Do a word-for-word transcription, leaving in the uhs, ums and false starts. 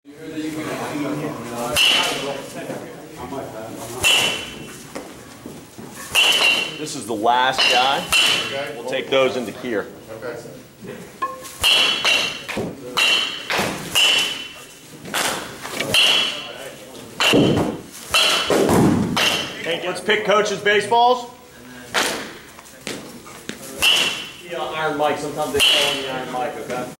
This is the last guy. Okay. We'll take those into here. Okay. Hey, let's pick coaches' baseballs. Yeah, Iron Mike. Sometimes they call him the Iron Mike, okay?